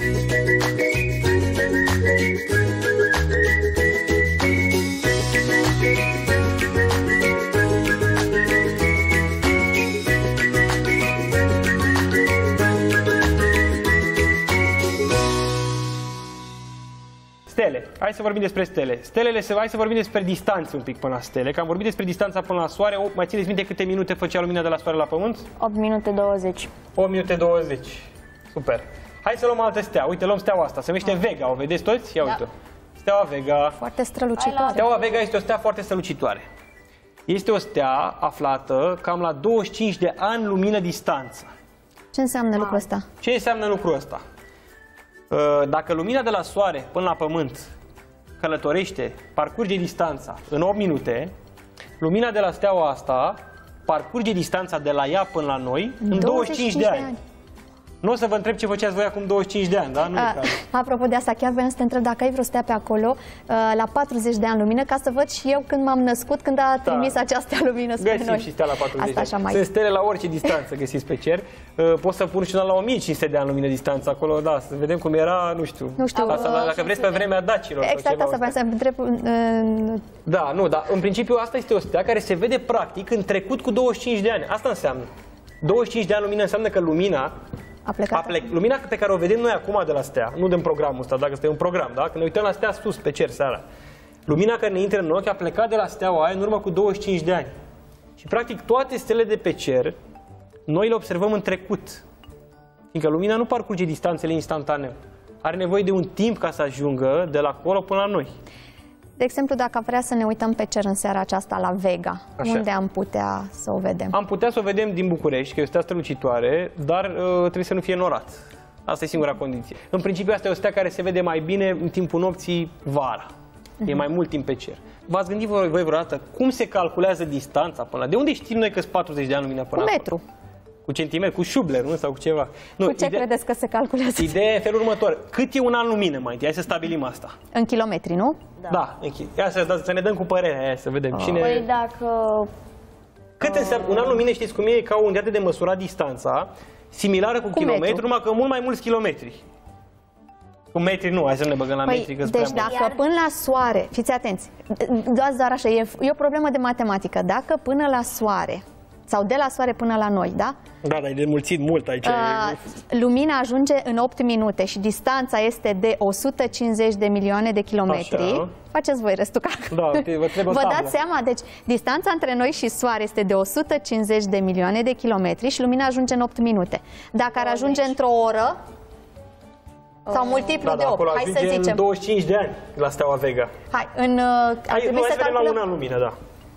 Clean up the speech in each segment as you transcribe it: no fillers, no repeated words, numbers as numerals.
Stele. Hai să vorbim despre stele. Stelele, hai să vorbim despre distanțe un pic până la stele. Că am vorbit despre distanța până la soare. Mai țineți minte câte minute făcea lumina de la soare la pământ? 8 minute 20. 8 minute 20. Super. Hai să luăm altă stea. Uite, luăm steaua asta. Se numește Vega. O vedeți toți? Ia uite. Steaua Vega. Foarte strălucitoare. Steaua Vega este o stea foarte strălucitoare. Este o stea aflată cam la 25 de ani lumină distanță. Ce înseamnă lucrul ăsta? Ce înseamnă lucrul ăsta? Dacă lumina de la soare până la pământ călătorește, parcurge distanța în 8 minute, lumina de la steaua asta parcurge distanța de la ea până la noi în 25 de ani. Nu o să vă întreb ce făceați voi acum 25 de ani, da? Nu apropo de asta, chiar vreau să te întreb dacă ai vreo stea pe acolo la 40 de ani lumină, ca să văd și eu când m-am născut, când a trimis această lumină spre noi. Găsim și stea la 40 de ani. Sunt stele la orice distanță găsiți pe cer. Pot să pun și una la 1500 de ani lumină distanță acolo, da, să vedem cum era, nu știu. Dacă vreți pe vremea dacilor. Exact, asta vreau să întreb. Da, nu, dar în principiu asta este o stea care se vede practic în trecut cu 25 de ani. Asta înseamnă. 25 de ani lumină înseamnă că lumina lumina pe care o vedem noi acum de la stea, nu din programul ăsta, dacă este un program, da? Când ne uităm la stea sus, pe cer, seara. Lumina care ne intră în ochi a plecat de la steaua aia în urmă cu 25 de ani. Și practic toate stele de pe cer, noi le observăm în trecut. Fiindcă lumina nu parcurge distanțele instantaneu. Are nevoie de un timp ca să ajungă de la acolo până la noi. De exemplu, dacă vrea să ne uităm pe cer în seara aceasta la Vega, unde am putea să o vedem? Am putea să o vedem din București, că e o stea strălucitoare, dar trebuie să nu fie norat. Asta e singura condiție. În principiu, asta e o stea care se vede mai bine în timpul nopții vara. E mai mult timp pe cer. V-ați gândit voi vreodată cum se calculează distanța până la... De unde știm noi că sunt 40 de ani lumina până la... Cu metru. Cu centimetru, cu șubler, nu? Sau cu ceva. Nu, cu ce credeți că se calculează? Ideea e în felul următor. Cât e un an lumină mai întâi? Hai să stabilim asta. În kilometri, nu? Da. Ia să ne dăm cu părerea aia, să vedem. Cine... Păi dacă... Cât înseamnă? Un an lumină, știți cum e? Ca o unitate de măsurat distanța, similară cu kilometru, numai că mult mai mulți kilometri. Cu metri nu, hai să ne băgăm la metri. Deci dacă până la soare, fiți atenți, doar așa, e o problemă de matematică. Dacă până la soare, sau de la soare până la noi, da? Da, dar e de mulțit mult aici. Lumina ajunge în 8 minute și distanța este de 150 de milioane de kilometri. Așa. Faceți voi restul vă dați seama? Deci distanța între noi și soare este de 150 de milioane de kilometri și lumina ajunge în 8 minute. Dacă ar ajunge într-o oră, sau multiplu de 8, hai să zicem. În 25 de ani la steaua Vega. Hai să vedem la un an lumină, da.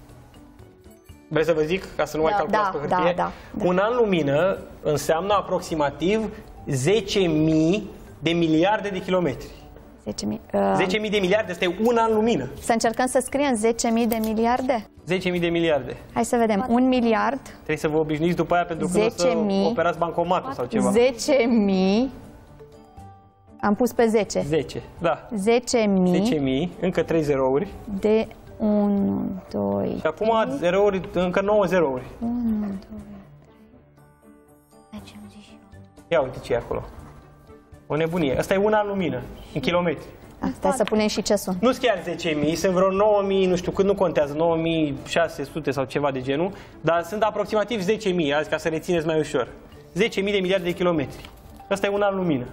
Vreți să vă zic, ca să nu mai calculați pe hârtie? Da. Un an lumină înseamnă aproximativ 10.000 de miliarde de kilometri. 10.000 de miliarde, asta e un an lumină. Să încercăm să scriem 10.000 de miliarde? 10.000 de miliarde. Hai să vedem. 1 miliard. Trebuie să vă obișnuiți după aia pentru că nu o să operați bancomatul sau ceva. 10.000. Am pus pe 10. 10, da. 10.000. Încă 3 zerouri. De 1, 2, și acum zerouri, încă 9 zerouri. 1, 2, 3. Ia uite ce e acolo. O nebunie. Asta e un an lumină, în kilometri. Stai să punem și ce sunt. Nu sunt chiar 10.000, sunt vreo 9.000, nu știu cât, nu contează, 9.600 sau ceva de genul, dar sunt aproximativ 10.000, azi ca să rețineți mai ușor. 10.000 de miliarde de kilometri. Asta e un an lumină.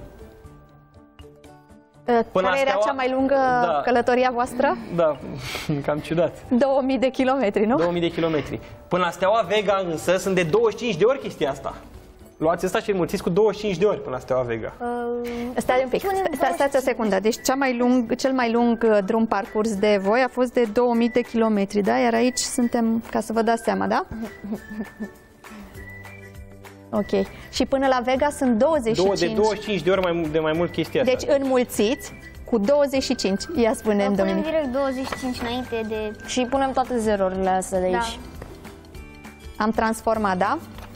Care era cea mai lungă călătoria voastră? Da, cam ciudat. 2000 de kilometri, nu? 2000 de kilometri. Până la steaua Vega însă sunt de 25 de ori chestia asta. Luați asta și înmulțiți cu 25 de ori până la steaua Vega. Stai un pic, stați o secundă. Deci cel mai lung drum parcurs de voi a fost de 2000 de kilometri, da? Iar aici suntem, ca să vă dați seama, da? Ok. Și până la Vega sunt 25. De 25 de ori de mai mult chestia asta. Deci înmulțiți cu 25. Ia spune-mi, Dominic. Punem direct 25 înainte de... Și punem toate zerourile astea de aici. Am transformat, da?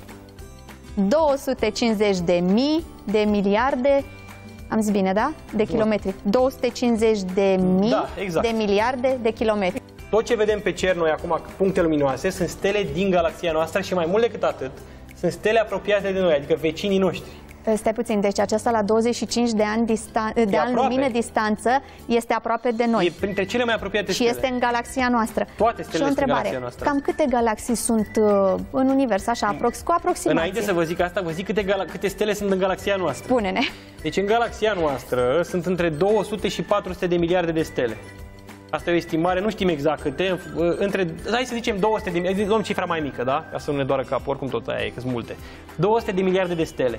250 de mii de miliarde, am zis bine, da? De kilometri. 250 de mii de miliarde de kilometri. Tot ce vedem pe cer noi acum, puncte luminoase, sunt stele din galaxia noastră și mai mult decât atât, sunt stele apropiate de noi, adică vecinii noștri. Stai puțin, deci acesta la 25 de ani lumină distanță este aproape de noi. E printre cele mai apropiate stele. Și este în galaxia noastră. Toate stelele sunt în galaxia noastră. Cam câte galaxii sunt în univers, așa, cu aproximație? Înainte să vă zic asta, vă zic câte stele sunt în galaxia noastră. Spune-ne. Deci în galaxia noastră sunt între 200 și 400 de miliarde de stele. Asta e o estimare, nu știm exact câte, hai să zicem 200 de miliarde, luăm cifra mai mică, da? Ca să nu ne doară capul, oricum tot aia e, că sunt multe. 200 de miliarde de stele.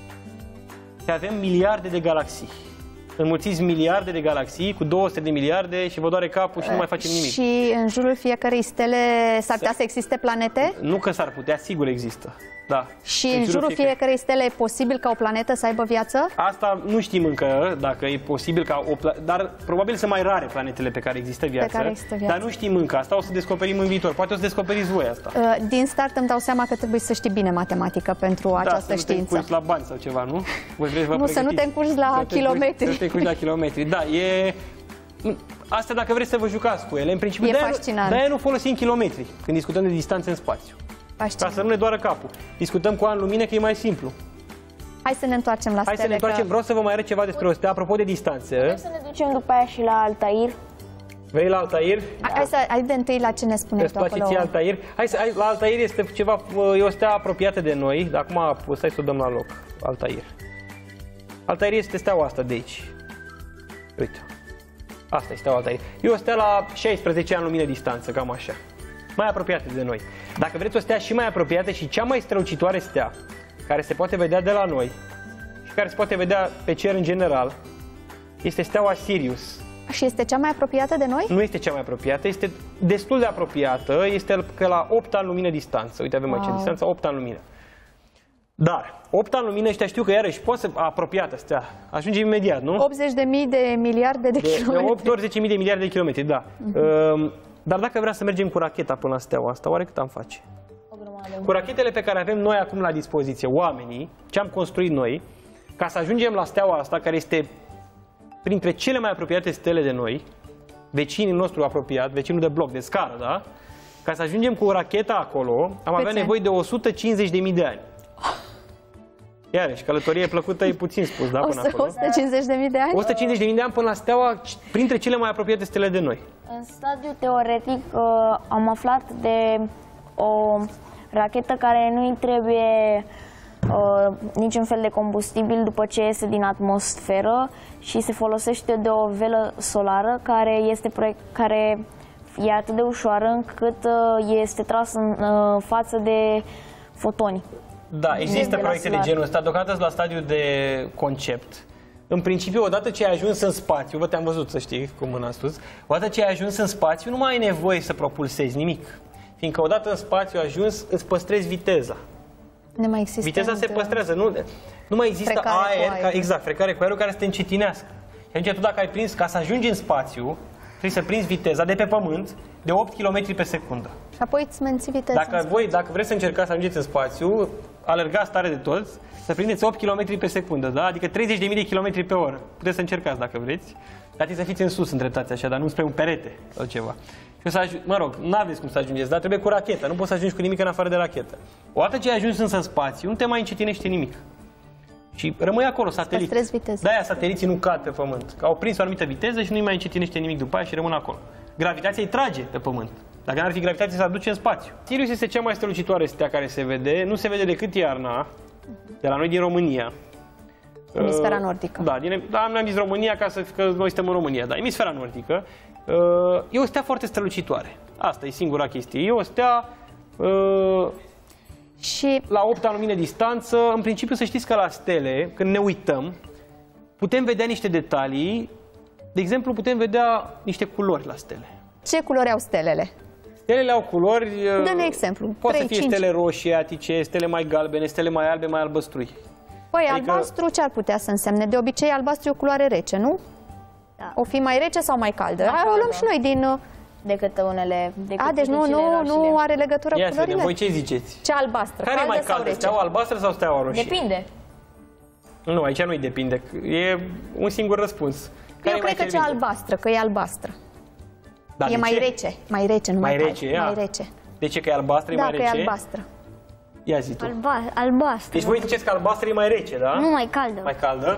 Și avem miliarde de galaxii. Înmulțiți miliarde de galaxii cu 200 de miliarde și vă doare capul și nu mai facem nimic. Și în jurul fiecărei stele s-ar putea să existe planete? Nu că s-ar putea, sigur există. Da. Și în jurul fiecărei stele e posibil ca o planetă să aibă viață? Asta nu știm încă dacă e posibil ca o planetă, dar probabil sunt mai rare planetele pe care există viață. Dar nu știm încă, asta o să descoperim în viitor. Poate o să descoperiți voi asta. Din start îmi dau seama că trebuie să știi bine matematică pentru această știință. Să nu te încurci la bani sau ceva, nu? Nu, să nu te încurci la kilometri. Să nu te încurci la kilometri, da, e... Asta dacă vreți să vă jucați cu ele, în principiu de-aia nu folosim kilometri când discutăm de distanțe în spațiu. Ca să nu ne doară capul. Discutăm cu ani lumină că e mai simplu. Hai să ne întoarcem la stele. Hai să ne întoarcem. Vreau să vă mai arăt ceva despre o stea, apropo de distanțe. Vrem să ne ducem după aia și la Altair? Vrei la Altair? Hai de întâi la ce ne spune tu acolo. Îți place ție Altair? La Altair este ceva, e o stea apropiată de noi, dar acum stai să o dăm la loc. Altair. Altair este steaua asta de aici. Uite. Asta e steaua Altair. E o stea la 16 ani lumină distanță, cam așa. Mai apropiată de noi. Dacă vreți o stea și mai apropiată și cea mai strălucitoare stea, care se poate vedea de la noi și care se poate vedea pe cer în general, este steaua Sirius. Și este cea mai apropiată de noi? Nu este cea mai apropiată, este destul de apropiată, este că la 8 ani lumină distanță. Uite, avem aici distanța, 8 ani lumină. Dar 8 ani lumină ăștia știu că iarăși poate să apropiată stea. Ajungem imediat, nu? 80.000 de miliarde de kilometri. De 8 ori 10.000 de miliarde de kilometri, da. Dar dacă vrea să mergem cu racheta până la steaua asta, oare cât am face? Cu rachetele pe care avem noi acum la dispoziție, oamenii, ce am construit noi, ca să ajungem la steaua asta, care este printre cele mai apropiate stele de noi, vecinul nostru apropiat, vecinul de bloc, de scară, da? Ca să ajungem cu racheta acolo, am avea nevoie de 150.000 de ani. Iarăși, călătorie plăcută e puțin spus, da, până acolo. 150.000 de ani? 150.000 de ani până la steaua, printre cele mai apropiate stele de noi. În stadiu teoretic am aflat de o rachetă care nu-i trebuie niciun fel de combustibil după ce iese din atmosferă și se folosește de o velă solară care e atât de ușoară încât este trasă în față de fotoni. Da, există proiecte de genul ăsta, deocamdată la stadiu de concept. În principiu, odată ce ai ajuns în spațiu, vă te-am văzut, să știi, cu mâna sus, odată ce ai ajuns în spațiu, nu mai ai nevoie să propulsezi nimic. Fiindcă odată în spațiu ajuns, îți păstrezi viteza. Nu mai există. Viteza se păstrează, nu mai există aer, exact, frecare cu aerul care să te încetinească. Și atunci tu dacă ai prins, ca să ajungi în spațiu, trebuie să prinzi viteza de pe pământ de 8 km pe secundă. Și apoi îți menții viteza. Dacă vreți să încercați să ajungeți în spațiu, alergați tare de toți, să prindeți 8 km pe secundă, da? Adică 30.000 de km pe oră. Puteți să încercați dacă vreți, dar trebuie să fiți în sus întretați așa, dar nu spre un perete sau ceva. Și mă rog, nu aveți cum să ajungeți, dar trebuie cu rachetă, nu poți să ajungi cu nimic în afară de rachetă. Odată ce ai ajuns însă în spațiu, nu te mai încetinește nimic. Și rămâi acolo, satelit. De-aia sateliții nu cad pe pământ, că au prins o anumită viteză și nu-i mai încetinește nimic după aia și rămân acolo. Gravitația îi trage pe pământ. Dacă n-ar fi gravitație, s-ar duce în spațiu. Sirius este cea mai strălucitoare stea care se vede, nu se vede decât iarna, de la noi din România. Emisfera nordică. Da, am zis România că noi suntem în România, dar emisfera nordică e o stea foarte strălucitoare. Asta e singura chestie. E o stea și la 8 ani lumină distanță. În principiu să știți că la stele, când ne uităm, putem vedea niște detalii. De exemplu, putem vedea niște culori la stele. Ce culori au stelele? Stelele au culori. Dă-ne exemplu. Poate să fie stele roșiatice, stele mai galbene, stele mai albe, mai albăstrui. Păi, albastru ce ar putea să însemne? De obicei, albastru e o culoare rece, nu? Da. O fi mai rece sau mai caldă? O luăm și noi din... Decât unele... Deci nu are legătură cu culorile? Voi ce ziceți? Ce albastră? Care e mai caldă? Steaua albastră sau steaua roșie? Depinde. Nu, aici nu-i depinde. E un singur răspuns. Eu cred că cea albastră, că e albastră. Da, e mai rece. Mai rece, nu mai cald. Mai rece. De ce? Că e albastră, e mai rece? Da, că e albastră. Ia zi tu. Albastră. Deci voi ziceți că albastră e mai rece, da? Nu, mai caldă. Mai caldă?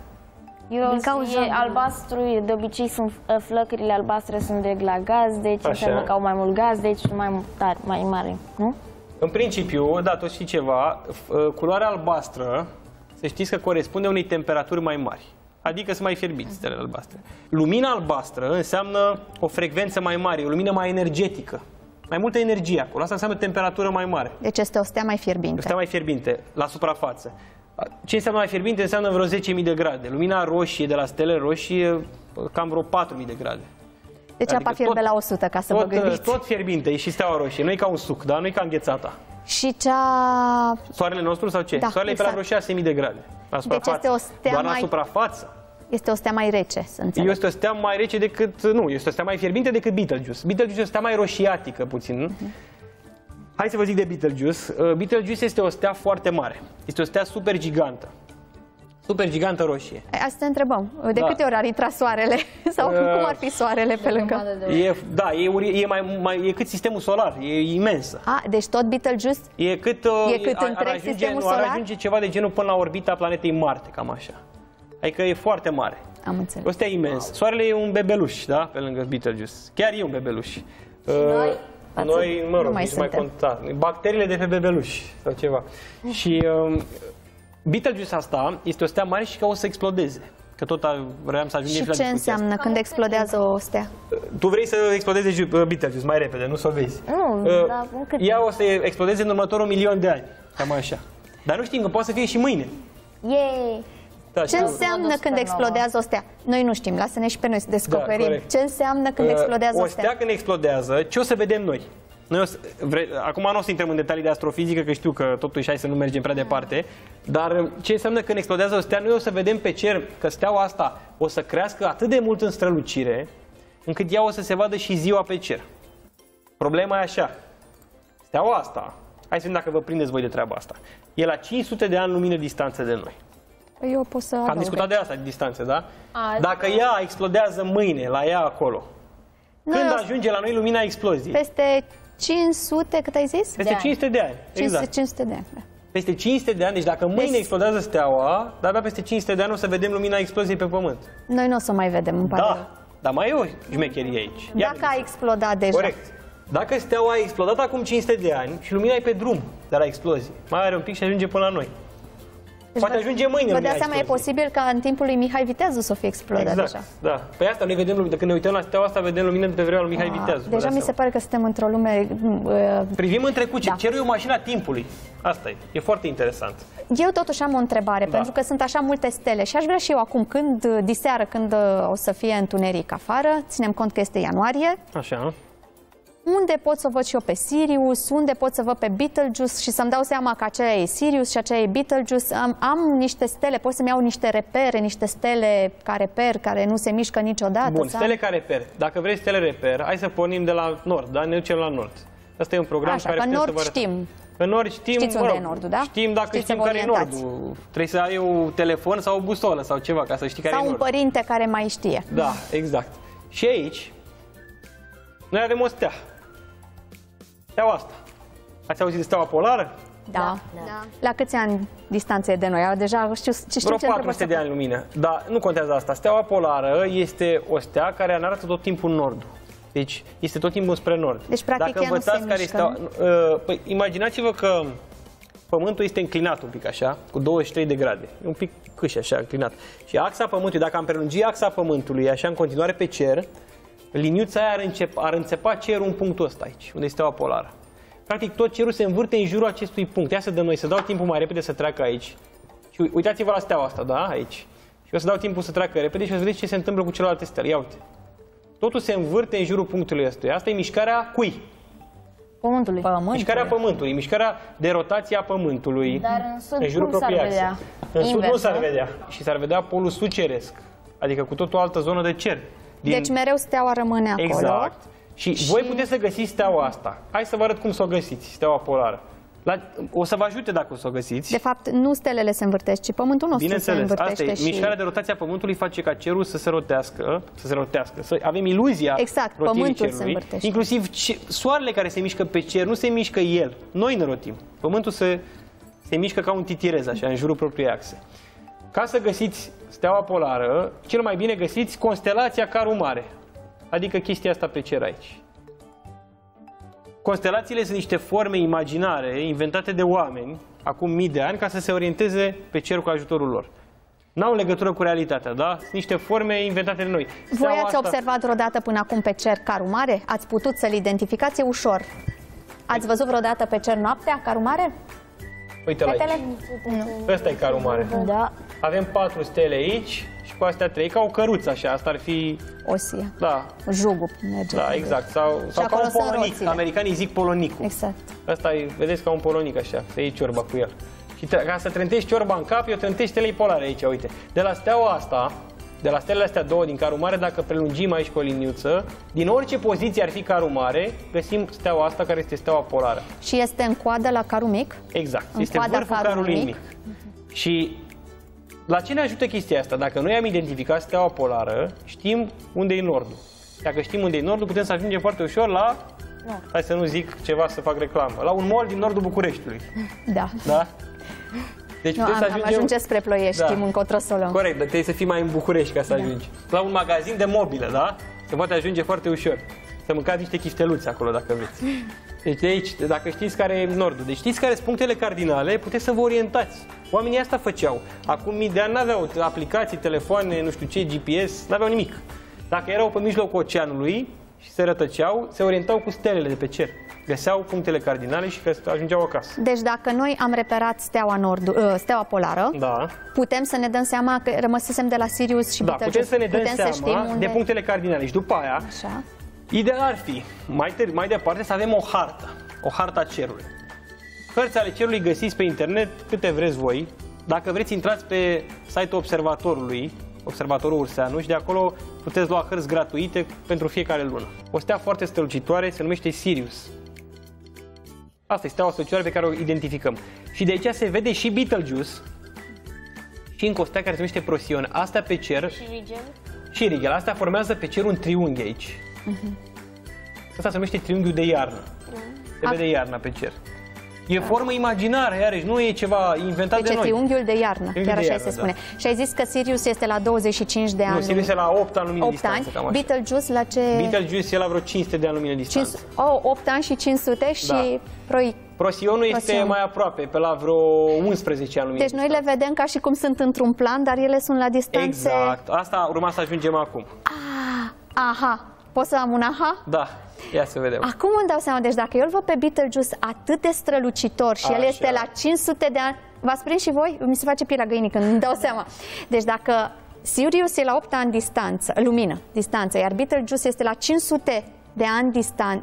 Albastru, de obicei sunt flăcările albastre sunt de la gaz, deci înseamnă că au mai mult gaz, deci mai mare, nu? În principiu, da, tot știi ceva, culoarea albastră, să știți că corespunde unei temperaturi mai mari. Adică sunt mai fierbiți stelele albastre. Lumina albastră înseamnă o frecvență mai mare, o lumină mai energetică. Mai multă energie acolo. Asta înseamnă temperatură mai mare. Deci este o stea mai fierbinte. O stea mai fierbinte, la suprafață. Ce înseamnă mai fierbinte? Înseamnă vreo 10.000 de grade. Lumina roșie de la stele roșii cam vreo 4.000 de grade. Deci apa fierbe la 100, ca să vă gândiți. Tot fierbinte, e și steaua roșie. Nu e ca un suc, da? Nu e ca înghețata. Și cea... Soarele nostru sau ce? Da, Soarele exact. E pe la vreo 6.000 de grade. La suprafață. Deci este o stea doar la suprafață. Este o stea mai rece, să înțeleg. Este o stea mai rece decât... Nu, este o stea mai fierbinte decât Betelgeuse. Betelgeuse e o stea mai roșiatică puțin. Hai să vă zic de Betelgeuse. Betelgeuse este o stea foarte mare. Este o stea super gigantă. Super gigantă roșie. Asta te întrebăm. De câte ori ar intra soarele? Sau cum ar fi soarele pe lângă? E cât sistemul solar. E imensă. Deci tot Betelgeuse e cât întreg sistemul solar? Ar ajunge ceva de genul până la orbita planetei Marte, cam așa. Adică e foarte mare. Am înțeles. O stea imensă. Soarele e un bebeluș, da? Pe lângă Betelgeuse. Chiar e un bebeluș. Noi, mă rog, nici mai conta. Bacteriile de pe bebeluși sau ceva. Și Betelgeuse asta este o stea mare și că o să explodeze. Că tot vreau să ajungem și la ce înseamnă când explodează o stea? Tu vrei să explodeze Betelgeuse mai repede, nu să o vezi. Nu, dar ea o să explodeze în următorul 1.000.000 de ani. Cam așa. Dar nu știm, că poate să fie și mâine. Da, ce înseamnă când explodează o stea? Noi nu știm, lasă-ne și pe noi să descoperim. Da, ce înseamnă când explodează o stea? O stea când explodează, ce o să vedem noi? Acum nu o să intrăm în detalii de astrofizică, că știu că totuși hai să nu mergem prea departe, dar ce înseamnă când explodează o stea? Noi o să vedem pe cer că steaua asta o să crească atât de mult în strălucire, încât ea o să se vadă și ziua pe cer. Problema e așa. Steaua asta, hai să vedem dacă vă prindeți voi de treaba asta, e la 500 de ani lumină distanță de noi. Eu pot să am discutat de asta, de distanță, da? Dacă ea explodează mâine, la ea acolo, când ajunge la noi lumina exploziei? Peste 500, cât ai zis? Peste 500 de ani, exact. 500 de ani, da. Peste 500 de ani, deci dacă mâine explodează steaua, de-abia peste 500 de ani o să vedem lumina exploziei pe Pământ. Noi nu o să mai vedem, îmi pare rău. Dar mai e o șmecherie aici. Dacă a explodat deja. Corect. Dacă steaua a explodat acum 500 de ani și lumina e pe drum de la explozie, mai are un pic și ajunge până la noi. Deci poate ajunge mâine. Vă dați seama, e posibil ca în timpul lui Mihai Viteazu să fie explodat deja. Da. Păi asta noi vedem, când ne uităm la steaua asta, vedem lumină de pe vremea lui Mihai Viteazu. Deja mi se pare că suntem într-o lume... Privim în trecut. Cerul e o mașină a timpului. Asta e. E foarte interesant. Eu totuși am o întrebare, pentru că sunt așa multe stele și aș vrea și eu acum, diseară, când o să fie întuneric afară, ținem cont că este ianuarie. Așa. Unde pot să văd și eu pe Sirius, unde pot să văd pe Betelgeuse și să-mi dau seama că aceea e Sirius și aceea e Betelgeuse. Am niște stele, pot să-mi iau niște repere, niște stele ca reper, care nu se mișcă niciodată. Bun, stele ca reper. Dacă vrei stele reper, hai să pornim de la nord, da? Ne ducem la nord. Asta e un program care putem să vă arătăm. Știm. În nord știm, știți unde e nordul, da? Știm dacă știm care e nordul. Trebuie să ai un telefon sau o busolă sau ceva ca să știi care e nordul. Sau un părinte care mai știe. Da, exact. Și aici noi avem o stea. Steaua asta. Ați auzit de steaua polară? Da. La câți ani distanță e de noi? Deja știu vreo 400 de ani lumină. Dar nu contează asta. Steaua polară este o stea care ne arată tot timpul nordul. Deci este tot timpul spre nord. Deci practic dacă învățați care este păi imaginați-vă că Pământul este înclinat un pic așa, cu 23 de grade. E un pic câș așa, înclinat. Și axa Pământului, dacă am prelungi axa Pământului așa în continuare pe cer, liniuța aia ar înțepa cerul în punctul ăsta aici, unde este steaua polară. Practic tot cerul se învârte în jurul acestui punct. Ia să dăm noi, să dau timpul mai repede să treacă aici. Și uitați-vă la steaua asta, da? Aici. Și o să dau timpul să treacă repede și o să vedeți ce se întâmplă cu celelalte stele. Ia uite. Totul se învârte în jurul punctului ăstuia. Asta e mișcarea cui? Pământului. Mișcarea Pământului, mișcarea de rotație a Pământului. Dar în sud cum s-ar vedea? În sud nu s-ar vedea. Și s-ar vedea polul sud ceresc. Adică cu totul o altă zonă de cer. Deci mereu steaua rămâne acolo. Exact. Și voi puteți să găsiți steaua asta. Hai să vă arăt cum să o găsiți, steaua polară. O să vă ajute dacă o să o găsiți. De fapt, nu stelele se învârtesc, ci Pământul nostru se învârtește. Asta e. Mișcarea de rotație a Pământului face ca cerul să se rotească, să avem iluzia rotirii cerului. Se învârtește. Inclusiv soarele care se mișcă pe cer, nu se mișcă el. Noi ne rotim. Pământul se mișcă ca un titirez, așa, în jurul propriei axe. Ca să găsiți steaua polară, cel mai bine găsiți constelația Carul Mare. Adică chestia asta pe cer aici. Constelațiile sunt niște forme imaginare inventate de oameni acum mii de ani ca să se orienteze pe cer cu ajutorul lor. N-au legătură cu realitatea, da? Sunt niște forme inventate de noi. Voi ați observat vreodată până acum pe cer Carul Mare? Ați putut să-l identificați ușor. Ați văzut vreodată pe cer noaptea Carul Mare? Uite la aici. Ăsta e Carul Mare. Da. Avem 4 stele aici și cu astea 3, ca o căruță așa. Asta ar fi... Osia. Da. Jugul. Merge. Da, exact. Sau ca un polonic. Americanii zic polonicul. Exact. Asta e, vedeți, ca un polonic așa. Să iei ciorba cu el. Și ca să trântești ciorba în cap, eu trântesc stelei polare aici, uite. De la steaua asta, de la stelele astea două din Carul Mare, dacă prelungim aici cu o liniuță, din orice poziție ar fi Carul Mare, găsim steaua asta care este steaua polară. Și este în coadă la Carul Mic? Exact. Este vârful Carului Mic. Și la ce ne ajută chestia asta? Dacă noi am identificat steaua polară, știm unde e nordul. Dacă știm unde e nordul, putem să ajungem foarte ușor la... Hai să nu zic ceva să fac reclamă. La un mall din nordul Bucureștiului. Da. Da? Deci ajunge spre Ploiești, știm încotro să o luăm. Corect, dar trebuie să fii mai în București ca să ajungi. La un magazin de mobile, da? Se poate ajunge foarte ușor. Să mâncați niște chifteluți acolo, dacă vreți. Deci de aici, dacă știți care e nordul, deci știți care sunt punctele cardinale, puteți să vă orientați. Oamenii asta făceau. Acum mii de ani n-aveau aplicații, telefoane, nu știu ce, GPS, n-aveau nimic. Dacă erau pe mijlocul oceanului și se rătăceau, se orientau cu stelele de pe cer. Găseau punctele cardinale și ajungeau acasă. Deci dacă noi am reperat steaua polară, da, putem să ne dăm seama că rămăsesem de la Sirius și Betelgeuse. Putem să ne dăm seama de punctele cardinale. Și după aia, așa, ideal ar fi, mai departe, să avem o hartă a cerului. Hărți ale cerului găsiți pe internet câte vreți voi. Dacă vreți, intrați pe site-ul observatorului, Observatorul Urseanu, și de acolo puteți lua hărți gratuite pentru fiecare lună. O stea foarte strălucitoare se numește Sirius. Asta e steaua strălucitoare pe care o identificăm. Și de aici se vede și Betelgeuse și încă o stea care se numește Procyon. Astea pe cer... Și Rigel? Și Rigel. Astea formează pe cer un triunghi aici. Asta se numește triunghiul de iarnă. Se vede iarna pe cer. E formă imaginară, iarăși, nu e ceva inventat de noi. Deci triunghiul de iarnă, chiar așa se spune. Și ai zis că Sirius este la 25 de ani. Nu, Sirius e la 8 ani lumină distanță, cam așa. Betelgeuse la ce? Betelgeuse e la vreo 500 de ani lumină distanță. 8 ani și 500 și Prosionul este mai aproape, pe la vreo 11 ani lumină. Deci noi le vedem ca și cum sunt într-un plan, dar ele sunt la distanțe... Exact, asta urma să ajungem acum. Aha, poți să am un aha? Da. Ia să vedem. Acum îmi dau seama, deci dacă eu îl văd pe Betelgeuse atât de strălucitor și el este la 500 de ani, v-ați prins și voi? Mi se face pielea găinii când îmi dau seama. Deci dacă Sirius e la 8 ani lumină, iar Betelgeuse este la 500 de ani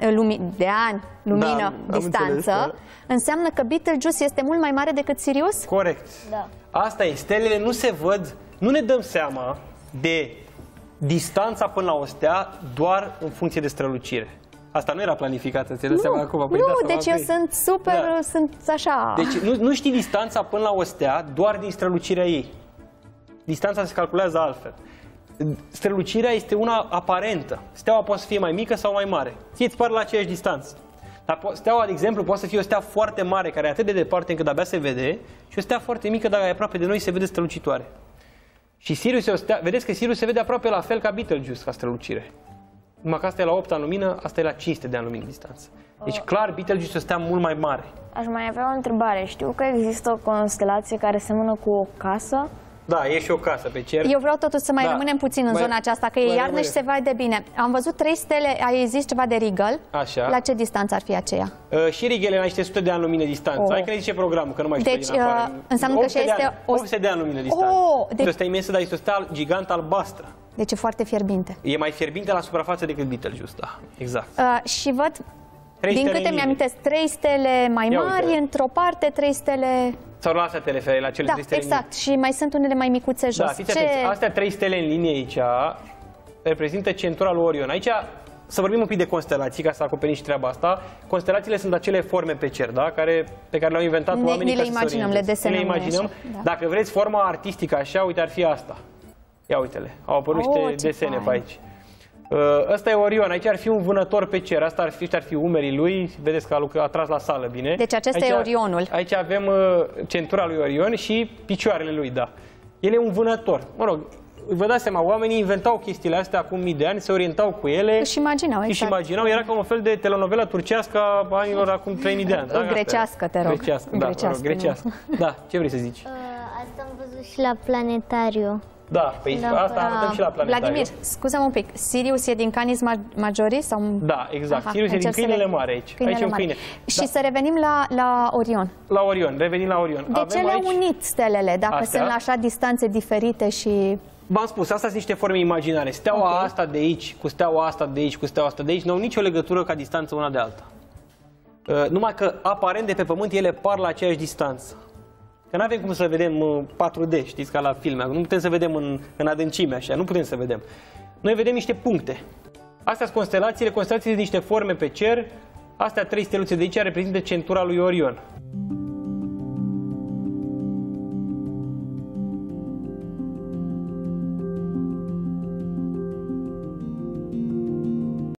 lumină distanță, înseamnă că Betelgeuse este mult mai mare decât Sirius? Corect. Da. Asta e, stelele nu se văd, nu ne dăm seama de distanța până la o stea doar în funcție de strălucire. Asta nu era planificată, ți-ai dat seama acum? Deci eu sunt super, sunt așa... Deci nu știi distanța până la o stea doar din strălucirea ei. Distanța se calculează altfel. Strălucirea este una aparentă. Steaua poate să fie mai mică sau mai mare. Ție îți pare la aceeași distanță. Dar steaua, de exemplu, poate să fie o stea foarte mare, care e atât de departe încât abia se vede, și o stea foarte mică, dar e aproape de noi, se vede strălucitoare. Și Sirius e o stea, vedeți că Sirius se vede aproape la fel ca Betelgeuse ca strălucire. Numai că asta e la 8 ani lumină, asta e la 500 de ani lumină distanță. Deci clar, Betelgeuse e o stea mult mai mare. Aș mai avea o întrebare. Știu că există o constelație care seamănă cu o casă. Da, e și o casă pe cer. Eu vreau totuși să mai rămânem puțin în zona aceasta, că e iarnă și se vede bine. Am văzut 3 stele, ai zis ceva de Rigel. Așa. La ce distanță ar fi aceea? Și Rigel e la niște sute de ani lumină distanță. Hai că ne zice programul, că nu mai știu din afară. Înseamnă că și este 800 de ani lumină distanță. Este o stea imensă, dar este o stea gigantă albastră. Deci e foarte fierbinte. E mai fierbinte la suprafață decât Betelgeuse, da. Exact. Și văd, din câte mi-amintesc, 3 stele mai mari, într-o parte 3 stele... Sau la astea te referi, la cele 3 stele exact. Și mai sunt unele mai micuțe jos. Da, fiți atenți, astea 3 stele în linie aici reprezintă centura lui Orion. Aici să vorbim un pic de constelații, ca să acoperim și treaba asta. Constelațiile sunt acele forme pe cer, da? Pe care le-au inventat oamenii. Le imaginăm, le desenăm. Le imaginăm. Da. Dacă vreți forma artistică așa, uite, ar fi asta. Ia uite-le, au apărut niște desene pe aici. Ăsta e Orion, aici ar fi un vânător pe cer, asta ar fi umerii lui, vedeți că a tras la sală bine. Deci acesta e Orionul. Aici avem centura lui Orion și picioarele lui, da. El e un vânător. Mă rog, vă dați seama, oamenii inventau chestiile astea acum mii de ani, se orientau cu ele. Și imaginau, exact. Și imaginau, era ca un fel de telenovelă turcească a anilor acum 3000 de ani. Da? Grecească, te rog. Grecească, da, grecească. Da, ce vrei să zici? Asta am văzut și la planetariu. Da, păi asta arătăm și la planetariu. Vladimir, scuze-mă un pic, Sirius e din Canis Majoris? Sau... Da, exact. Aha, Sirius e din câinele mare aici. Aici e un câine. Și să revenim la Orion. La Orion, revenim la Orion. De ce le-au unit stelele, dacă sunt la așa distanțe diferite și... V-am spus, astea sunt niște forme imaginare. Steaua asta de aici, cu steaua asta de aici, cu steaua asta de aici, nu au nicio legătură ca distanță una de alta. Numai că, aparent, de pe Pământ, ele par la aceeași distanță. Că nu avem cum să vedem 4D, știți, ca la filme. Nu putem să vedem în adâncime, așa, nu putem să vedem. Noi vedem niște puncte. Astea sunt constelațiile, constelațiile sunt niște forme pe cer. Astea 3 steluțe de aici reprezintă centura lui Orion.